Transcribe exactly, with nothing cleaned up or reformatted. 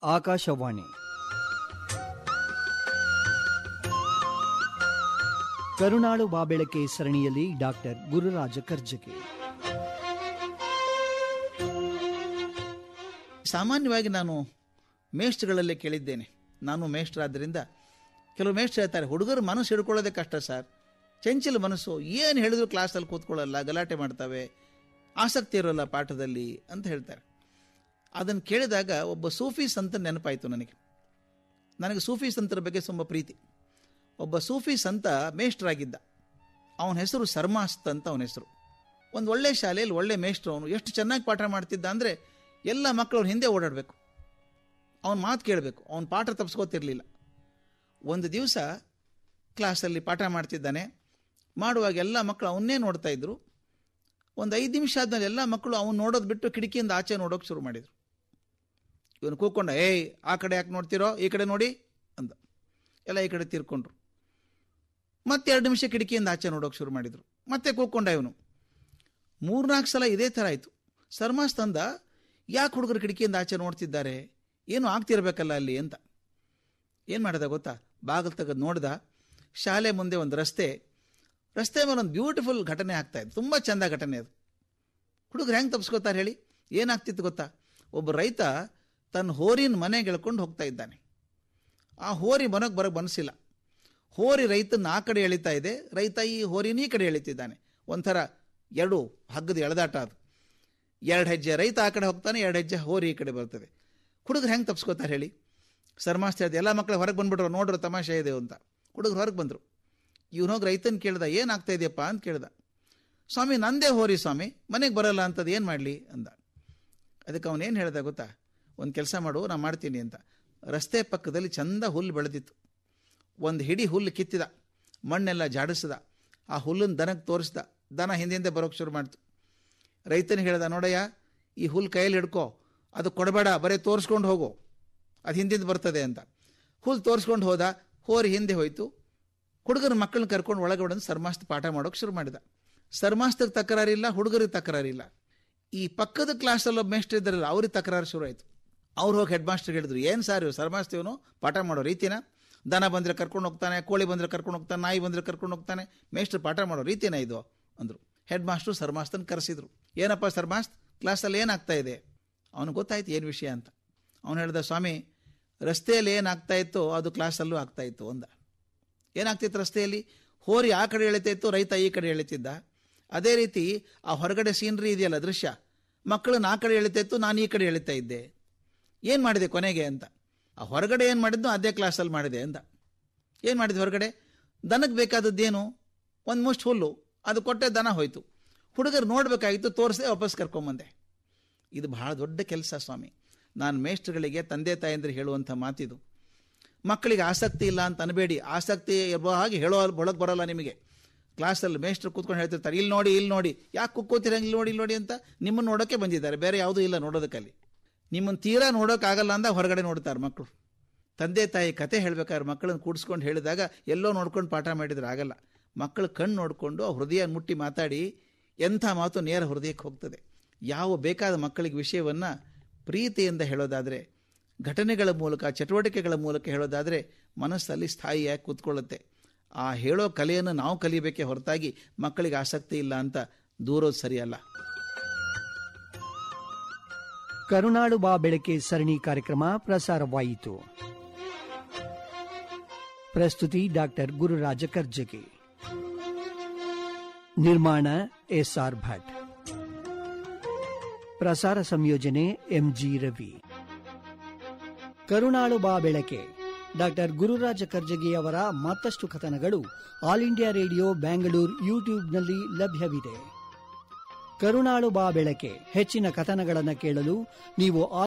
ಆಕಾಶವಾಣಿ ಕರುಣಾಳು ಬಾಬೆಳಕೆ ಸರಣಿಯಲ್ಲಿ ಡಾಕ್ಟರ್ ಗುರುರಾಜ ಕರ್ಜಗಿ. ಸಾಮಾನ್ಯವಾಗಿ ನಾನು ಮೇಷ್ಟ್ರುಗಳಲ್ಲೇ ಕೇಳಿದ್ದೇನೆ. ನಾನು ಮೇಷ್ಟ್ರಾದ್ದರಿಂದ ಕೆಲವು ಮೇಷ್ಟ್ರು ಹೇಳ್ತಾರೆ, ಹುಡುಗರು ಮನಸ್ಸು ಹಿಡ್ಕೊಳ್ಳೋದೇ ಕಷ್ಟ ಸರ್, ಚಂಚಲ ಮನಸ್ಸು, ಏನು ಹೇಳಿದ್ರು ಕ್ಲಾಸಲ್ಲಿ ಕೂತ್ಕೊಳ್ಳಲ್ಲ, ಗಲಾಟೆ ಮಾಡ್ತವೆ, ಆಸಕ್ತಿ ಇರೋಲ್ಲ ಪಾಠದಲ್ಲಿ ಅಂತ ಹೇಳ್ತಾರೆ. ಅದನ್ನು ಕೇಳಿದಾಗ ಒಬ್ಬ ಸೂಫಿ ಸಂತ ನೆನಪಾಯಿತು ನನಗೆ. ನನಗೆ ಸೂಫಿ ಸಂತರ ಬಗ್ಗೆ ತುಂಬ ಪ್ರೀತಿ. ಒಬ್ಬ ಸೂಫಿ ಸಂತ ಮೇಷ್ಟ್ರಾಗಿದ್ದ. ಅವನ ಹೆಸರು ಸರ್ಮಾಸ್ತ್ ಅಂತ ಅವನ ಹೆಸರು. ಒಂದು ಒಳ್ಳೆ ಶಾಲೆಯಲ್ಲಿ ಒಳ್ಳೆ ಮೇಷ್ಟ್ರು. ಅವನು ಎಷ್ಟು ಚೆನ್ನಾಗಿ ಪಾಠ ಮಾಡ್ತಿದ್ದ ಅಂದರೆ ಎಲ್ಲ ಮಕ್ಕಳು ಅವ್ನ ಹಿಂದೆ ಓಡಾಡಬೇಕು, ಅವನ ಮಾತು ಕೇಳಬೇಕು, ಅವನ ಪಾಠ ತಪ್ಪಿಸ್ಕೋತಿರ್ಲಿಲ್ಲ. ಒಂದು ದಿವಸ ಕ್ಲಾಸಲ್ಲಿ ಪಾಠ ಮಾಡ್ತಿದ್ದಾನೆ. ಮಾಡುವಾಗ ಎಲ್ಲ ಮಕ್ಕಳು ಅವನ್ನೇ ನೋಡ್ತಾ ಇದ್ರು. ಒಂದು ಐದು ನಿಮಿಷ ಆದಮೇಲೆ ಎಲ್ಲ ಮಕ್ಕಳು ಅವನು ನೋಡೋದು ಬಿಟ್ಟು ಕಿಟಕಿಯಿಂದ ಆಚೆ ನೋಡೋಕೆ ಶುರು ಮಾಡಿದರು. ಇವನು ಕೂತ್ಕೊಂಡ, ಏಯ್ ಆ ಕಡೆ ಯಾಕೆ ನೋಡ್ತಿರೋ, ಈ ಕಡೆ ನೋಡಿ ಅಂದ. ಎಲ್ಲ ಈ ಕಡೆ ತೀರ್ಕೊಂಡ್ರು. ಮತ್ತೆ ಎರಡು ನಿಮಿಷ ಕಿಟಕಿಯಿಂದ ಆಚೆ ನೋಡೋಕೆ ಶುರು ಮಾಡಿದರು. ಮತ್ತೆ ಕೂತ್ಕೊಂಡ ಇವನು. ಮೂರ್ನಾಲ್ಕು ಸಲ ಇದೇ ಥರ ಆಯಿತು. ಸರ್ಮಾಸ್ ತಂದ, ಯಾಕೆ ಹುಡುಗರು ಕಿಟಕಿಯಿಂದ ಆಚೆ ನೋಡ್ತಿದ್ದಾರೆ, ಏನು ಆಗ್ತಿರ್ಬೇಕಲ್ಲ ಅಲ್ಲಿ ಅಂತ. ಏನು ಮಾಡಿದ ಗೊತ್ತಾ, ಬಾಗಿಲು ತೆಗೆದು ನೋಡ್ದ. ಶಾಲೆ ಮುಂದೆ ಒಂದು ರಸ್ತೆ, ರಸ್ತೆ ಮೇಲೆ ಒಂದು ಬ್ಯೂಟಿಫುಲ್ ಘಟನೆ ಆಗ್ತಾಯಿತ್ತು. ತುಂಬ ಚೆಂದ ಘಟನೆ ಅದು. ಹುಡುಗರು ಹೆಂಗೆ ತಪ್ಪಿಸ್ಕೋತಾರೆ ಹೇಳಿ? ಏನಾಗ್ತಿತ್ತು ಗೊತ್ತಾ, ಒಬ್ಬ ರೈತ ತನ್ನ ಹೋರಿನ ಮನೆಗೆ ಎಳ್ಕೊಂಡು ಹೋಗ್ತಾ ಇದ್ದಾನೆ. ಆ ಹೋರಿ ಮನೆಗೆ ಬರೋಕ್ಕೆ ಬನ್ಸಿಲ್ಲ. ಹೋರಿ ರೈತನ ಆ ಕಡೆ ಎಳಿತಾ ಇದೆ, ರೈತ ಈ ಹೋರಿನ ಈ ಕಡೆ ಎಳಿತಿದ್ದಾನೆ. ಒಂಥರ ಎರಡು ಹಗ್ಗದ ಎಳೆದಾಟ ಅದು. ಎರಡು ಹೆಜ್ಜೆ ರೈತ ಆ ಕಡೆ ಹೋಗ್ತಾನೆ, ಎರಡು ಹೆಜ್ಜೆ ಹೋರಿ ಈ ಕಡೆ ಬರ್ತದೆ. ಹುಡುಗರು ಹೆಂಗೆ ತಪ್ಪಿಸ್ಕೋತಾರೆ ಹೇಳಿ? ಸರ್ಮಾಸ್ತ ಹೇಳಿದೆ, ಎಲ್ಲ ಮಕ್ಕಳು ಹೊರಗೆ ಬಂದ್ಬಿಟ್ರು, ನೋಡ್ರು ತಮಾಷೆ ಇದೆ ಅಂತ. ಹುಡುಗರು ಹೊರಗೆ ಬಂದರು. ಇವನು ಹೋಗಿ ರೈತನ ಕೇಳ್ದ, ಏನಾಗ್ತಾ ಇದೆಯಪ್ಪ ಅಂತ ಕೇಳ್ದ. ಸ್ವಾಮಿ ನಂದೇ ಹೋರಿ ಸ್ವಾಮಿ, ಮನೆಗೆ ಬರಲ್ಲ ಅಂತದ್ದು ಏನು ಮಾಡಲಿ ಅಂದ. ಅದಕ್ಕೆ ಅವನೇನು ಹೇಳ್ದ ಗೊತ್ತಾ, ಒಂದು ಕೆಲಸ ಮಾಡು, ನಾನು ಮಾಡ್ತೀನಿ ಅಂತ. ರಸ್ತೆ ಪಕ್ಕದಲ್ಲಿ ಚಂದ ಹುಲ್ಲು ಬೆಳೆದಿತ್ತು. ಒಂದು ಹಿಡಿ ಹುಲ್ಲು ಕಿತ್ತಿದ, ಮಣ್ಣೆಲ್ಲ ಜಾಡಿಸ್ದ, ಆ ಹುಲ್ಲನ್ನು ದನಕ್ಕೆ ತೋರಿಸ್ದ. ದನ ಹಿಂದಿಂದ ಬರೋಕ್ಕೆ ಶುರು ಮಾಡ್ತು. ರೈತನಿಗೆ ಹೇಳ್ದ, ನೋಡಯ್ಯ ಈ ಹುಲ್ಲು ಕೈಯಲ್ಲಿ ಹಿಡ್ಕೋ, ಅದು ಕೊಡಬೇಡ, ಬರೀ ತೋರಿಸ್ಕೊಂಡು ಹೋಗು, ಅದು ಹಿಂದಿಂದ ಬರ್ತದೆ ಅಂತ. ಹುಲ್ಲು ತೋರಿಸ್ಕೊಂಡು ಹೋದ, ಹೋರಿ ಹಿಂದೆ ಹೋಯ್ತು. ಹುಡುಗರ ಮಕ್ಕಳನ್ನ ಕರ್ಕೊಂಡು ಒಳಗೆ ಹೊಡೆದು ಸರ್ಮಾಸ್ತ ಪಾಠ ಮಾಡೋಕೆ ಶುರು ಮಾಡಿದ. ಸರ್ಮಾಸ್ತಕ್ಕೆ ತಕರಾರಿಲ್ಲ, ಹುಡುಗರಿಗೆ ತಕರಾರಿಲ್ಲ. ಈ ಪಕ್ಕದ ಕ್ಲಾಸಲ್ಲಿ ಒಬ್ಬ ಮೇಷ್ಟ್ರು ಇದ್ದಾರಲ್ಲ, ಅವ್ರಿಗೆ ತಕರಾರು ಶುರು ಆಯಿತು. ಅವ್ರು ಹೋಗಿ ಹೆಡ್ ಮಾಸ್ಟರ್ಗೆ ಹೇಳಿದ್ರು, ಏನು ಸಾರ್ ಇವು ಸರ್ಮಾಸ್ತಿವನು ಪಾಠ ಮಾಡೋ ರೀತಿನ? ದನ ಬಂದರೆ ಕರ್ಕೊಂಡು ಹೋಗ್ತಾನೆ, ಕೋಳಿ ಬಂದರೆ ಕರ್ಕೊಂಡು ಹೋಗ್ತಾನೆ, ನಾಯಿ ಬಂದರೆ ಕರ್ಕೊಂಡು ಹೋಗ್ತಾನೆ, ಮೇಷ್ಟ್ರು ಪಾಠ ಮಾಡೋ ರೀತಿನ ಇದು ಅಂದರು. ಹೆಡ್ ಮಾಸ್ಟ್ರು ಸರ್ಮಾಸ್ತನ ಕರೆಸಿದ್ರು. ಏನಪ್ಪ ಸರ್ಮಾಸ್ತ್, ಕ್ಲಾಸಲ್ಲಿ ಏನಾಗ್ತಾ ಇದೆ? ಅವನಿಗೆ ಗೊತ್ತಾಯ್ತು ಏನು ವಿಷಯ ಅಂತ. ಅವನು ಹೇಳ್ದ, ಸ್ವಾಮಿ ರಸ್ತೆಯಲ್ಲಿ ಏನಾಗ್ತಾ ಇತ್ತೋ ಅದು ಕ್ಲಾಸಲ್ಲೂ ಆಗ್ತಾ ಇತ್ತು ಅಂದ. ಏನಾಗ್ತಿತ್ತು ರಸ್ತೆಯಲ್ಲಿ? ಹೋರಿ ಆ ಕಡೆ ಎಳಿತಾ ಇತ್ತು, ರೈತ ಈ ಕಡೆ ಎಳಿತಿದ್ದ. ಅದೇ ರೀತಿ ಆ ಹೊರಗಡೆ ಸೀನ್ರಿ ಇದೆಯಲ್ಲ ದೃಶ್ಯ, ಮಕ್ಕಳನ್ನ ಆ ಕಡೆ ಎಳಿತಾ ಇತ್ತು, ನಾನು ಈ ಕಡೆ ಎಳಿತಾ ಇದ್ದೆ. ಏನು ಮಾಡಿದೆ ಕೊನೆಗೆ ಅಂತ. ಆ ಹೊರಗಡೆ ಏನು ಮಾಡಿದ್ದು ಅದೇ ಕ್ಲಾಸಲ್ಲಿ ಮಾಡಿದೆ ಅಂದ. ಏನು ಮಾಡಿದೆ ಹೊರಗಡೆ? ದನಕ್ಕೆ ಬೇಕಾದದ್ದೇನು? ಒಂದು ಮುಷ್ಟು ಹುಲ್ಲು, ಅದು ಕೊಟ್ಟೆ, ದನ ಹೋಯ್ತು. ಹುಡುಗರು ನೋಡಬೇಕಾಗಿತ್ತು, ತೋರಿಸದೆ ವಾಪಸ್ ಕರ್ಕೊಂಬಂದೆ. ಇದು ಬಹಳ ದೊಡ್ಡ ಕೆಲಸ ಸ್ವಾಮಿ. ನಾನು ಮೇಷ್ಟ್ರುಗಳಿಗೆ, ತಂದೆ ತಾಯಂದ್ರೆ ಹೇಳುವಂಥ ಮಾತಿದು. ಮಕ್ಕಳಿಗೆ ಆಸಕ್ತಿ ಇಲ್ಲ ಅಂತ ಅನ್ಬೇಡಿ, ಆಸಕ್ತಿ ಇರೋ ಹಾಗೆ ಹೇಳೋ ಒಳಗೆ ಬರೋಲ್ಲ ನಿಮಗೆ. ಕ್ಲಾಸಲ್ಲಿ ಮೇಷ್ಟ್ರು ಕೂತ್ಕೊಂಡು ಹೇಳ್ತಿರ್ತಾರೆ, ಇಲ್ಲಿ ನೋಡಿ ಇಲ್ಲಿ ನೋಡಿ, ಯಾಕೆ ಕುಕ್ಕೋತೀರ ಇಲ್ಲಿ ನೋಡಿ ಇಲ್ಲಿ ನೋಡಿ ಅಂತ. ನಿಮ್ಮನ್ನು ನೋಡೋಕ್ಕೆ ಬಂದಿದ್ದಾರೆ, ಬೇರೆ ಯಾವುದೂ ಇಲ್ಲ ನೋಡೋದಕ್ಕಲ್ಲಿ. ನಿಮ್ಮನ್ನು ತೀರಾ ನೋಡೋಕ್ಕಾಗಲ್ಲ ಅಂದಾಗ ಹೊರಗಡೆ ನೋಡ್ತಾರೆ ಮಕ್ಕಳು. ತಂದೆ ತಾಯಿ ಕತೆ ಹೇಳ್ಬೇಕಾದ್ರೆ ಮಕ್ಕಳನ್ನು ಕೂಡಿಸ್ಕೊಂಡು ಹೇಳಿದಾಗ ಎಲ್ಲೋ ನೋಡ್ಕೊಂಡು ಪಾಠ ಮಾಡಿದ್ರೆ ಆಗಲ್ಲ. ಮಕ್ಕಳು ಕಣ್ಣು ನೋಡಿಕೊಂಡು ಆ ಹೃದಯ ಮುಟ್ಟಿ ಮಾತಾಡಿ ಎಂಥ ಮಾತು ನೇರ ಹೃದಯಕ್ಕೆ ಹೋಗ್ತದೆ. ಯಾವ ಬೇಕಾದ ಮಕ್ಕಳಿಗೆ ವಿಷಯವನ್ನು ಪ್ರೀತಿಯಿಂದ ಹೇಳೋದಾದರೆ, ಘಟನೆಗಳ ಮೂಲಕ, ಚಟುವಟಿಕೆಗಳ ಮೂಲಕ ಹೇಳೋದಾದರೆ ಮನಸ್ಸಲ್ಲಿ ಸ್ಥಾಯಿಯಾಗಿ ಕೂತ್ಕೊಳ್ಳುತ್ತೆ. ಆ ಹೇಳೋ ಕಲೆಯನ್ನು ನಾವು ಕಲಿಬೇಕೇ ಹೊರತಾಗಿ ಮಕ್ಕಳಿಗೆ ಆಸಕ್ತಿ ಇಲ್ಲ ಅಂತ ದೂರೋದು ಸರಿಯಲ್ಲ. ಕರುಣಾಳು ಬಾಬೆಳಕೆ ಸರಣಿ ಕಾರ್ಯಕ್ರಮ ಪ್ರಸಾರವಾಯಿತು. ಪ್ರಸ್ತುತಿ ಡಾಕ್ಟರ್ ಗುರುರಾಜ ಕರ್ಜಗಿ. ನಿರ್ಮಾಣ ಎಸ್ ಆರ್ ಭಟ್. ಪ್ರಸಾರ ಸಂಯೋಜನೆ ಎಂಜಿ ರವಿ. ಕರುಣಾಳು ಬಾಬೆಳಕೆ ಡಾಕ್ಟರ್ ಗುರುರಾಜ ಕರ್ಜಗಿ ಅವರ ಮತ್ತಷ್ಟು ಕಥನಗಳು ಆಲ್ ಇಂಡಿಯಾ ರೇಡಿಯೋ ಬ್ಯಾಂಗ್ಳೂರ್ ಯೂಟ್ಯೂಬ್ನಲ್ಲಿ ಲಭ್ಯವಿದೆ. ಕರುಣಾಳು ಬಾಬೆಳಕೆ ಹೆಚ್ಚಿನ ಕಥನಗಳನ್ನು ಕೇಳಲು ನೀವು